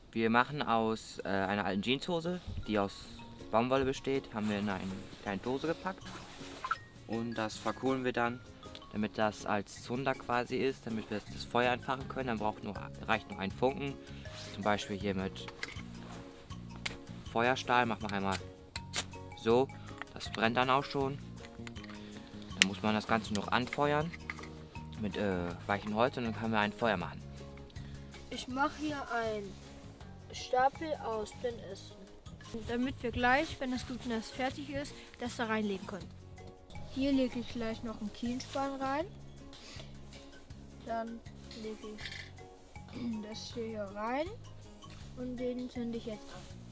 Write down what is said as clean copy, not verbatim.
Wir machen aus einer alten Jeanshose, die aus Baumwolle besteht, haben wir in eine kleine Dose gepackt. Und das verkohlen wir dann, damit das als Zunder quasi ist, damit wir das Feuer entfachen können. Dann reicht nur ein Funken. Zum Beispiel hier mit Feuerstahl. Machen wir einmal so. Das brennt dann auch schon. Dann muss man das Ganze noch anfeuern mit weichem Holz und dann können wir ein Feuer machen. Ich mache hier einen Stapel aus den Ästen, damit wir gleich, wenn das Gluten fertig ist, das da reinlegen können. Hier lege ich gleich noch einen Kienspan rein. Dann lege ich das hier rein und den zünde ich jetzt an.